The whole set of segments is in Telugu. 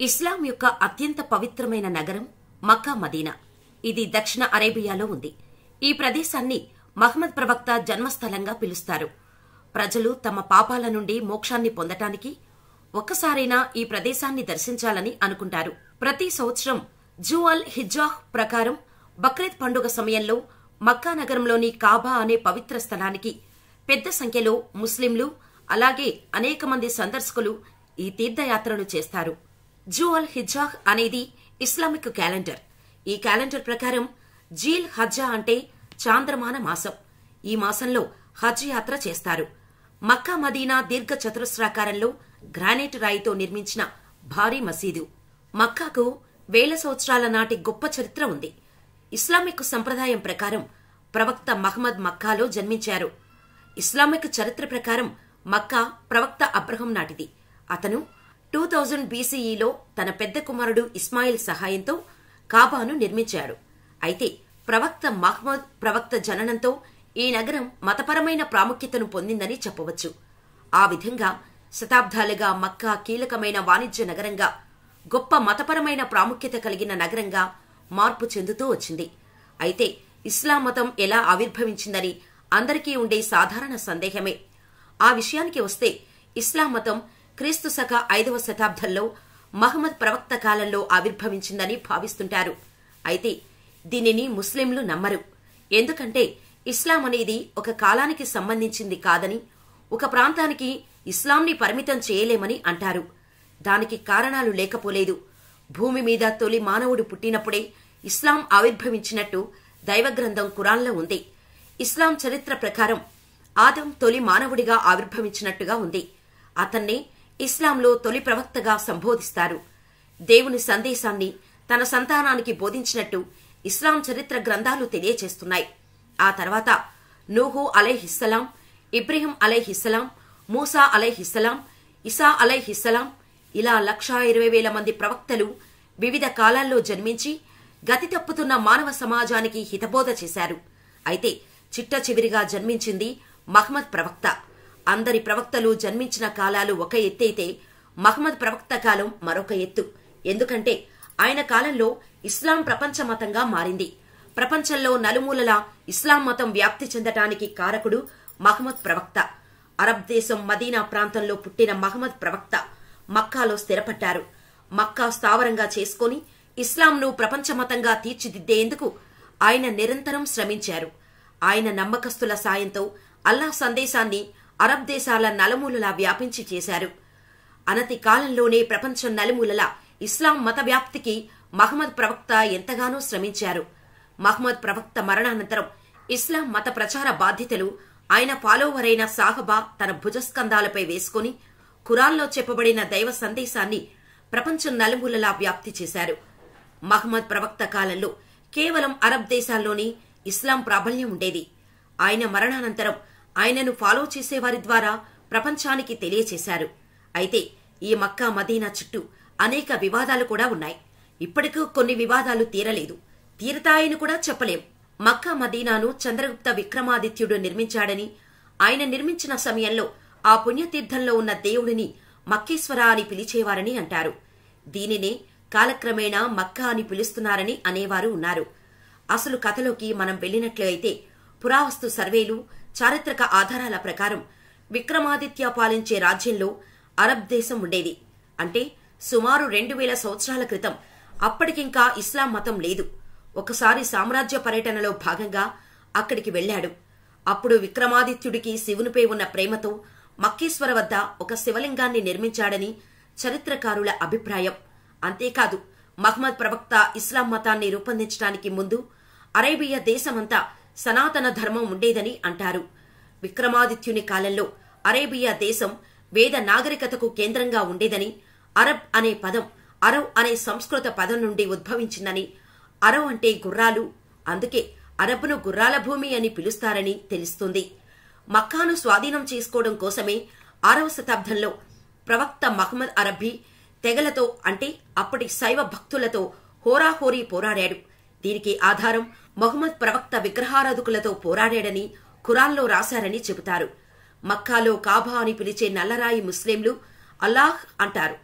ఇస్లాం యొక్క అత్యంత పవిత్రమైన నగరం మక్కా మదీనా. ఇది దక్షిణ అరేబియాలో ఉంది. ఈ ప్రదేశాన్ని మహమ్మద్ ప్రవక్త జన్మస్థలంగా పిలుస్తారు. ప్రజలు తమ పాపాల నుండి మోక్షాన్ని పొందటానికి ఒక్కసారైనా ఈ ప్రదేశాన్ని దర్శించాలని అనుకుంటారు. ప్రతి సంవత్సరం జూ అల్ హిజ్జాహ్ ప్రకారం బక్రీద్ పండుగ సమయంలో మక్కా నగరంలోని కాబా అనే పవిత్ర స్థలానికి పెద్ద సంఖ్యలో ముస్లింలు అలాగే అనేక మంది సందర్శకులు ఈ తీర్థయాత్రను చేస్తారు. జూ అల్ హిజ్జాహ్ అనేది ఇస్లామిక్ క్యాలెండర్. ఈ క్యాలెండర్ ప్రకారం జీల్ హజ్జా అంటే చాంద్రమాన మాసం. ఈ మాసంలో హజ్ యాత్ర చేస్తారు. మక్కా మదీనా దీర్ఘ చతురస్రాకారంలో గ్రానైట్ రాయితో నిర్మించిన భారీ మసీదు. మక్కాకు వేల సంవత్సరాల నాటి గొప్ప చరిత్ర ఉంది. ఇస్లామిక్ సంప్రదాయం ప్రకారం ప్రవక్త మహమ్మద్ మక్కాలో జన్మించారు. ఇస్లామిక్ చరిత్ర ప్రకారం మక్కా ప్రవక్త అబ్రహం నాటిది. అతను 2000 BCEలో తన పెద్ద కుమారుడు ఇస్మాయిల్ సహాయంతో కాబాను నిర్మించాడు. అయితే ప్రవక్త మహమ్మద్ ప్రవక్త జననంతో ఈ నగరం మతపరమైన ప్రాముఖ్యతను పొందిందని చెప్పవచ్చు. ఆ విధంగా శతాబ్దాలుగా మక్కా కీలకమైన వాణిజ్య నగరంగా, గొప్ప మతపరమైన ప్రాముఖ్యత కలిగిన నగరంగా మార్పు చెందుతూ వచ్చింది. అయితే ఇస్లాం మతం ఎలా ఆవిర్భవించిందని అందరికీ ఉండే సాధారణ సందేహమే. ఆ విషయానికి వస్తే ఇస్లాం మతం క్రీస్తు శక 5వ శతాబ్దంలో మహమ్మద్ ప్రవక్త కాలంలో ఆవిర్భవించిందని భావిస్తుంటారు. అయితే దీనిని ముస్లింలు నమ్మరు. ఎందుకంటే ఇస్లాం అనేది ఒక కాలానికి సంబంధించింది కాదని, ఒక ప్రాంతానికి ఇస్లాంని పరిమితం చేయలేమని అంటారు. దానికి కారణాలు లేకపోలేదు. భూమి మీద తొలి మానవుడు పుట్టినప్పుడే ఇస్లాం ఆవిర్భవించినట్టు దైవగ్రంథం ఖురాన్లో ఉంది. ఇస్లాం చరిత్ర ప్రకారం ఆదం తొలి మానవుడిగా ఆవిర్భవించినట్టుగా ఉంది. అతన్నే ఇస్లాంలో తొలి ప్రవక్తగా సంబోధిస్తారు. దేవుని సందేశాన్ని తన సంతానానికి బోధించినట్టు ఇస్లాం చరిత్ర గ్రంథాలు తెలియచేస్తున్నాయి. ఆ తర్వాత నూహు అలైహిస్సలాం, ఇబ్రహీం అలైహిస్సలాం, మూసా అలైహిస్సలాం, ఇసా అలైహిస్సలాం ఇలా 1,20,000 మంది ప్రవక్తలు వివిధ కాలాల్లో జన్మించి గతి తప్పుతున్న మానవ సమాజానికి హితబోధ చేశారు. అయితే చిట్ట చివరిగా జన్మించింది మహమ్మద్ ప్రవక్త. అందరి ప్రవక్తలు జన్మించిన కాలాలు ఒక ఎత్తైతే మహమ్మద్ ప్రవక్త కాలం మరొక ఎత్తు. ఎందుకంటే ఆయన కాలంలో ఇస్లాం ప్రపంచ మతంగా మారింది. ప్రపంచంలో నలుమూలలా ఇస్లాం మతం వ్యాప్తి చెందటానికి కారకుడు మహమ్మద్ ప్రవక్త. అరబ్ దేశం మదీనా ప్రాంతంలో పుట్టిన మహమ్మద్ ప్రవక్త మక్కాలో స్థిరపడ్డారు. మక్కా స్థావరంగా చేసుకుని ఇస్లాంను ప్రపంచ మతంగా తీర్చిదిద్దేందుకు ఆయన నిరంతరం శ్రమించారు. ఆయన నమ్మకస్తుల సాయంతో అల్లాహ్ సందేశాన్ని అరబ్ దేశాల నలుమూలలా వ్యాపించి చేశారు. అనతి కాలంలోనే ప్రపంచం నలుమూలలా ఇస్లాం మత వ్యాప్తికి మహమ్మద్ ప్రవక్త ఎంతగానో శ్రమించారు. మహమ్మద్ ప్రవక్త మరణానంతరం ఇస్లాం మత ప్రచార బాధ్యతలు ఆయన ఫాలోవరైన సాహబా తన భుజస్కంధాలపై వేసుకుని ఖురాన్లో చెప్పబడిన దైవ సందేశాన్ని ప్రపంచం నలుమూలలా వ్యాప్తి చేశారు. మహమ్మద్ ప్రవక్త కాలంలో కేవలం అరబ్ దేశాల్లోని ఇస్లాం ప్రాబల్యం ఉండేది. ఆయన మరణానంతరం ఆయనను ఫాలో చేసేవారి ద్వారా ప్రపంచానికి తెలియచేశారు. అయితే ఈ మక్కా మదీనా చుట్టూ అనేక వివాదాలు కూడా ఉన్నాయి. ఇప్పటికూ కొన్ని వివాదాలు తీరలేదు. తీరతాయని కూడా చెప్పలేం. మక్కా మదీనాను చంద్రగుప్త విక్రమాదిత్యుడు నిర్మించాడని, ఆయన నిర్మించిన సమయంలో ఆ పుణ్యతీర్థంలో ఉన్న దేవుడిని మక్కేశ్వర అని పిలిచేవారని అంటారు. దీనినే కాలక్రమేణా మక్కా అని పిలుస్తున్నారని అనేవారు ఉన్నారు. అసలు కథలోకి మనం వెళ్లినట్లయితే పురావస్తు సర్వేలు, చారిత్రక ఆధారాల ప్రకారం విక్రమాదిత్య పాలించే రాజ్యంలో అరబ్ దేశం ఉండేది. అంటే సుమారు 2000 సంవత్సరాల క్రితం. అప్పటికింకా ఇస్లాం మతం లేదు. ఒకసారి సామ్రాజ్య పర్యటనలో భాగంగా అక్కడికి వెళ్లాడు. అప్పుడు విక్రమాదిత్యుడికి శివునిపై ఉన్న ప్రేమతో మక్కేశ్వర వద్ద ఒక శివలింగాన్ని నిర్మించాడని చరిత్రకారుల అభిప్రాయం. అంతేకాదు మహమ్మద్ ప్రవక్త ఇస్లాం మతాన్ని రూపొందించడానికి ముందు అరేబియా దేశమంతా సనాతన ధర్మం ఉండేదని అంటారు. విక్రమాదిత్యుని కాలంలో అరేబియా దేశం వేద నాగరికతకు కేంద్రంగా ఉండేదని, అరబ్ అనే పదం అరవ్ అనే సంస్కృత పదం నుండి ఉద్భవించిందని, అరవ్ అంటే గుర్రాలు, అందుకే అరబ్ను గుర్రాల భూమి అని పిలుస్తారని తెలుస్తుంది. మక్కాను స్వాధీనం చేసుకోవడం కోసమే 6వ శతాబ్దంలో ప్రవక్త మహమ్మద్ అరబ్బీ తెగలతో అంటే అప్పటి శైవ భక్తులతో హోరాహోరీ పోరాడాడు. దీనికి ఆధారం మహమ్మద్ ప్రవక్త విగ్రహారాధకులతో పోరాడాడని ఖురాన్లో రాశారని చెబుతారు. మక్కాలో కాబా అని పిలిచే నల్లరాయి ముస్లింలు అల్లాహ్ అంటారు.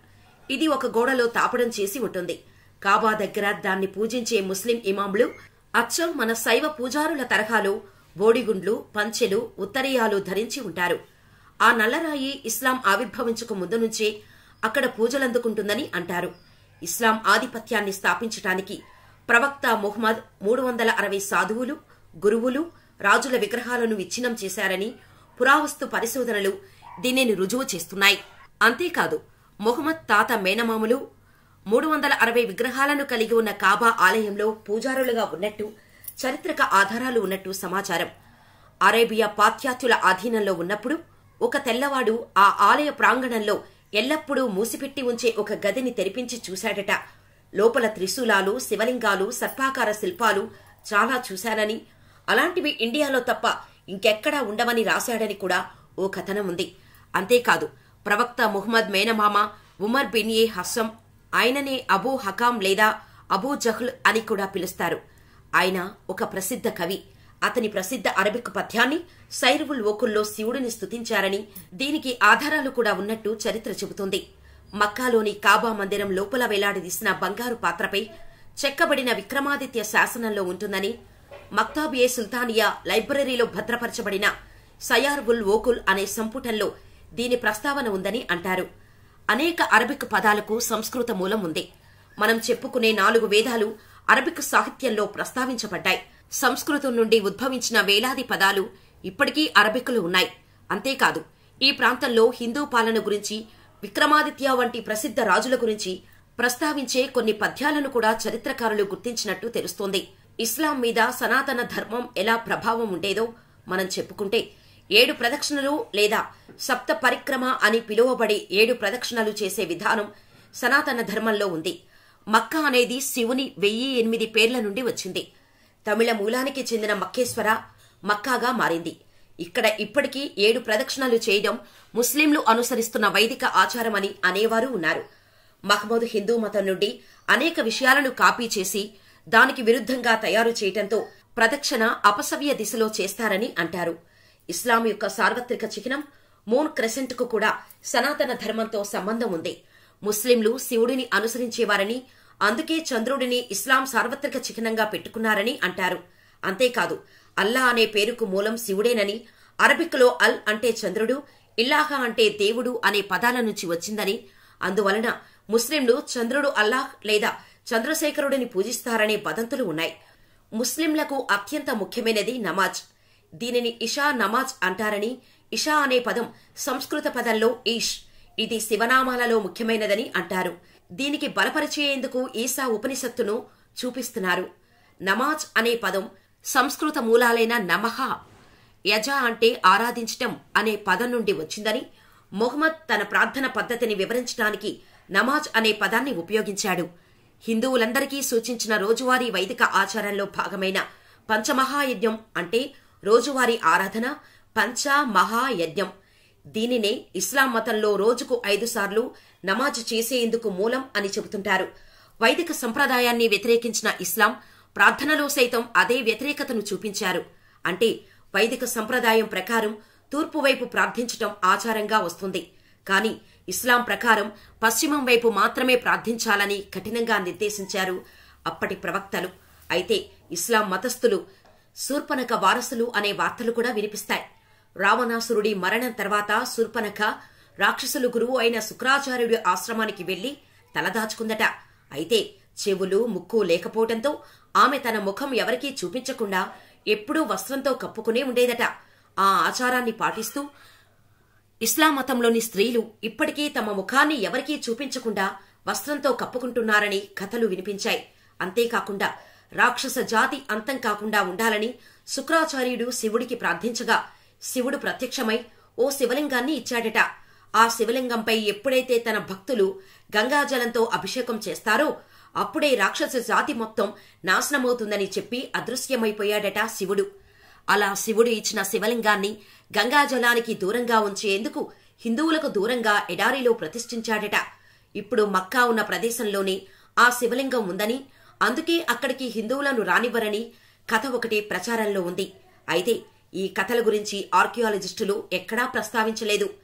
ఇది ఒక గోడలో తాపడం చేసి ఉంటుంది. కాబా దగ్గర దాన్ని పూజించే ముస్లిం ఇమాంలు అచ్చం మన శైవ పూజారుల తరహాలో బోడిగుండ్లు, పంచెలు, ఉత్తరీయాలు ధరించి ఉంటారు. ఆ నల్లరాయి ఇస్లాం ఆవిర్భవించక ముందు నుంచే అక్కడ పూజలందుకుంటుందని అంటారు. ఇస్లాం ఆధిపత్యాన్ని స్థాపించటానికి ప్రవక్త ముహమ్మద్ 360 సాధువులు, గురువులు, రాజుల విగ్రహాలను విచ్ఛిన్నం చేశారని పురావస్తు పరిశోధనలు దీనిని రుజువు చేస్తున్నాయి. అంతేకాదు, ముహమ్మద్ తాత మేనమామలు 360 విగ్రహాలను కలిగి ఉన్న కాబా ఆలయంలో పూజారులుగా ఉన్నట్టు చరిత్రక ఆధారాలు ఉన్నట్టు సమాచారం. అరేబియా పాశ్చాత్యుల ఆధీనంలో ఉన్నప్పుడు ఒక తెల్లవాడు ఆ ఆలయ ప్రాంగణంలో ఎల్లప్పుడూ మూసిపెట్టి ఉంచే ఒక గదిని తెరిపించి చూశాడట. లోపల త్రిశూలాలు, శివలింగాలు, సర్పాకార శిల్పాలు చాలా చూశానని, అలాంటివి ఇండియాలో తప్ప ఇంకెక్కడా ఉండవని రాశాడని కూడా ఓ కథనం ఉంది. అంతేకాదు, ప్రవక్త ముహమ్మద్ మేనమామ ఉమర్ బిన్ ఏ హస్సం, ఆయననే అబూ హకాం లేదా అబూ జహ్ల్ అని కూడా పిలుస్తారు. ఆయన ఒక ప్రసిద్ధ కవి. అతని ప్రసిద్ధ అరబిక్ పద్యాన్ని సైరువుల్ ఓకుల్లో శివుడిని స్తుతించారని, దీనికి ఆధారాలు కూడా ఉన్నట్టు చరిత్ర చెబుతుంది. మక్కాలోని కాబా మందిరం లోపల వేలాడదీసిన బంగారు పాత్రపై చెక్కబడిన విక్రమాదిత్య శాసనంలో ఉంటుందని, మక్తాబియే సుల్తానియా లైబ్రరీలో భద్రపరచబడిన సయార్వుల్ ఓకుల్ అనే సంపుటంలో దీని ప్రస్తావన ఉందని అంటారు. అనేక అరబిక్ పదాలకు సంస్కృత మూలం ఉంది. మనం చెప్పుకునే 4 వేదాలు అరబిక్ సాహిత్యంలో ప్రస్తావించబడ్డాయి. సంస్కృతం నుండి ఉద్భవించిన వేలాది పదాలు ఇప్పటికీ అరబిక్లో ఉన్నాయి. అంతేకాదు, ఈ ప్రాంతంలో హిందూ పాలన గురించి, విక్రమాదిత్య వంటి ప్రసిద్ధ రాజుల గురించి ప్రస్తావించే కొన్ని పద్యాలను కూడా చరిత్రకారులు గుర్తించినట్టు తెలుస్తోంది. ఇస్లాం మీద సనాతన ధర్మం ఎలా ప్రభావం ఉండేదో మనం చెప్పుకుంటే, 7 ప్రదక్షిణలు లేదా సప్త పరిక్రమ అని పిలువబడే 7 ప్రదక్షిణలు చేసే విధానం సనాతన ధర్మంలో ఉంది. మక్కా అనేది శివుని 1008 పేర్ల నుండి వచ్చింది. తమిళ మూలానికి చెందిన మక్కేశ్వర మక్కాగా మారింది. ఇక్కడ ఇప్పటికీ 7 ప్రదక్షిణలు చేయడం ముస్లింలు అనుసరిస్తున్న వైదిక ఆచారమని అనేవారు ఉన్నారు. మహమ్మద్ హిందూ మతం నుండి అనేక విషయాలను కాపీ చేసి దానికి విరుద్ధంగా తయారు చేయటంతో ప్రదక్షిణ అపసవ్య దిశలో చేస్తారని అంటారు. ఇస్లాం యొక్క సార్వత్రిక చిహ్నం మూన్ క్రెసెంట్ కు కూడా సనాతన ధర్మంతో సంబంధం ఉంది. ముస్లింలు శివుడిని అనుసరించేవారని, అందుకే చంద్రుడిని ఇస్లాం సార్వత్రిక చిహ్నంగా పెట్టుకున్నారని అంటారు. అంతేకాదు, అల్లా అనే పేరుకు మూలం శివుడేనని, అరబిక్లో అల్ అంటే చంద్రుడు, ఇల్లాహ అంటే దేవుడు అనే పదాల నుంచి వచ్చిందని, అందువలన ముస్లింలు చంద్రుడు అల్లాహ్ లేదా చంద్రశేఖరుడిని పూజిస్తారనే వదంతులు ఉన్నాయి. ముస్లింలకు అత్యంత ముఖ్యమైనది నమాజ్. దీనిని ఇషా నమాజ్ అంటారని, ఇషా అనే పదం సంస్కృత పదంలో ఈష్, ఇది శివనామాలలో ముఖ్యమైనదని అంటారు. దీనికి బలపరిచేందుకు ఈసా ఉపనిషత్తును చూపిస్తున్నారు. నమాజ్ అనే పదం సంస్కృత మూలాలైన నమః, యజ అంటే ఆరాధించటం అనే పదం నుండి వచ్చిందని, మొహమ్మద్ తన ప్రార్థన పద్ధతిని వివరించడానికి నమాజ్ అనే పదాన్ని ఉపయోగించాడు. హిందువులందరికీ సూచించిన రోజువారీ వైదిక ఆచారంలో భాగమైన పంచమహాయజ్ఞం అంటే రోజువారీ ఆరాధన పంచమహాయజ్ఞం. దీనినే ఇస్లాం మతంలో రోజుకు 5 సార్లు నమాజ్ చేసేందుకు మూలం అని చెబుతుంటారు. వైదిక సంప్రదాయాన్ని వ్యతిరేకించిన ఇస్లాం ప్రార్థనలో సైతం అదే వ్యతిరేకతను చూపించారు. అంటే వైదిక సంప్రదాయం ప్రకారం తూర్పు వైపు ప్రార్థించటం ఆచారంగా వస్తుంది. కాని ఇస్లాం ప్రకారం పశ్చిమం వైపు మాత్రమే ప్రార్థించాలని కఠినంగా నిర్దేశించారు అప్పటి ప్రవక్తలు. అయితే ఇస్లాం మతస్థులు శూర్పణఖ వారసులు అనే వార్తలు కూడా వినిపిస్తాయి. రావణాసురుడి మరణం తర్వాత శూర్పణఖ రాక్షసులు గురువు అయిన శుక్రాచార్యుడి ఆశ్రమానికి వెళ్లి తలదాచుకుందట. అయితే చెవులు, ముక్కు లేకపోవడంతో ఆమె తన ముఖం ఎవరికీ చూపించకుండా ఎప్పుడూ వస్త్రంతో కప్పుకునే ఉండేదట. ఆ ఆచారాన్ని పాటిస్తూ ఇస్లాం మతంలోని స్త్రీలు ఇప్పటికీ తమ ముఖాన్ని ఎవరికీ చూపించకుండా వస్త్రంతో కప్పుకుంటున్నారని కథలు వినిపించాయి. అంతేకాకుండా రాక్షస జాతి అంతం కాకుండా ఉండాలని శుక్రాచార్యుడు శివుడికి ప్రార్థించగా శివుడు ప్రత్యక్షమై ఓ శివలింగాన్ని ఇచ్చాడట. ఆ శివలింగంపై ఎప్పుడైతే తన భక్తులు గంగాజలంతో అభిషేకం చేస్తారో అప్పుడే రాక్షస జాతి మొత్తం నాశనమవుతుందని చెప్పి అదృశ్యమైపోయాడట శివుడు. అలా శివుడు ఇచ్చిన శివలింగాన్ని గంగాజలానికి దూరంగా ఉంచేందుకు హిందువులకు దూరంగా ఎడారిలో ప్రతిష్ఠించాడట. ఇప్పుడు మక్కా ఉన్న ప్రదేశంలోనే ఆ శివలింగం ఉందని, అందుకే అక్కడికి హిందువులను రానివ్వరని కథ ఒకటి ప్రచారంలో ఉంది. అయితే ఈ కథల గురించి ఆర్కియాలజిస్టులు ఎక్కడా ప్రస్తావించలేదు.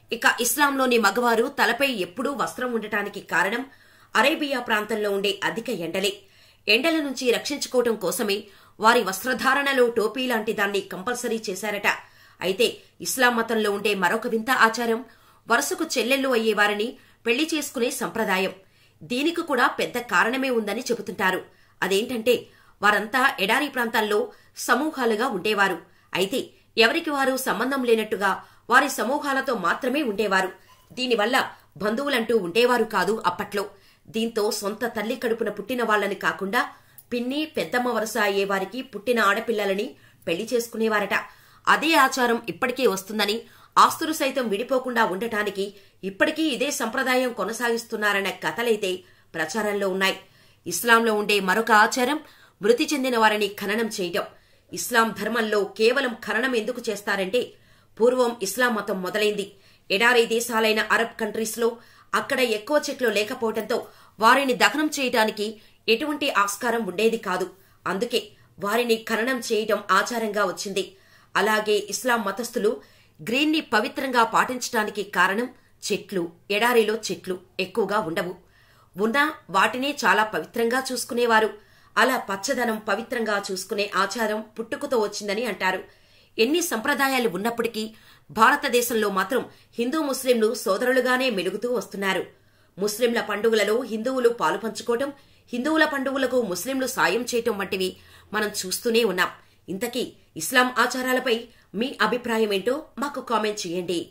ఇక ఇస్లాంలోని మగవారు తలపై ఎప్పుడూ వస్త్రం ఉండటానికి కారణం అరేబియా ప్రాంతంలో ఉండే అధిక ఎండలే. ఎండల నుంచి రక్షించుకోవటం కోసమే వారి వస్త్రధారణలో టోపీ లాంటి దాన్ని కంపల్సరీ చేశారట. అయితే ఇస్లాం మతంలో ఉండే మరొక వింత ఆచారం వరుసకు చెల్లెళ్ళు అయ్యేవారిని పెళ్లి చేసుకునే సంప్రదాయం. దీనికి కూడా పెద్ద కారణమే ఉందని చెబుతుంటారు. అదేంటంటే వారంతా ఎడారి ప్రాంతాల్లో సమూహాలుగా ఉండేవారు. అయితే ఎవరికి వారు సంబంధం లేనట్టుగా వారి సమూహాలతో మాత్రమే ఉండేవారు. దీనివల్ల బంధువులంటూ ఉండేవారు కాదు అప్పట్లో. దీంతో సొంత తల్లి కడుపున పుట్టిన వాళ్లని కాకుండా పిన్ని, పెద్దమ్మ వరుస అయ్యేవారికి పుట్టిన ఆడపిల్లలని పెళ్లి చేసుకునేవారట. అదే ఆచారం ఇప్పటికీ వస్తుందని, ఆస్తులు సైతం విడిపోకుండా ఉండటానికి ఇప్పటికీ ఇదే సంప్రదాయం కొనసాగిస్తున్నారన్న కథలైతే ప్రచారంలో ఉన్నాయి. ఇస్లాంలో ఉండే మరొక ఆచారం మృతి చెందిన వారిని ఖననం చేయటం. ఇస్లాం ధర్మంలో కేవలం ఖననం ఎందుకు చేస్తారంటే, పూర్వం ఇస్లాం మతం మొదలైంది ఎడారి దేశాలైన అరబ్ కంట్రీస్ లో. అక్కడ ఎక్కువ చెట్లు లేకపోవడంతో వారిని దహనం చేయటానికి ఎటువంటి ఆస్కారం ఉండేది కాదు. అందుకే వారిని ఖననం చేయటం ఆచారంగా వచ్చింది. అలాగే ఇస్లాం మతస్థులు గ్రీన్ ని పవిత్రంగా పాటించడానికి కారణం చెట్లు. ఎడారిలో చెట్లు ఎక్కువగా ఉండవు. ఉన్నా వాటినే చాలా పవిత్రంగా చూసుకునేవారు. అలా పచ్చదనం పవిత్రంగా చూసుకునే ఆచారం పుట్టుకతో వచ్చిందని అంటారు. ఎన్ని సంప్రదాయాలు ఉన్నప్పటికీ భారతదేశంలో మాత్రం హిందూ ముస్లింలు సోదరులుగానే మెలుగుతూ వస్తున్నారు. ముస్లింల పండుగలలో హిందువులు పాలు పంచుకోవటం, హిందువుల పండుగలకు ముస్లింలు సాయం చేయటం వంటివి మనం చూస్తూనే ఉన్నాం. ఇంతకీ ఇస్లాం ఆచారాలపై మీ అభిప్రాయమేంటో మాకు కామెంట్ చేయండి.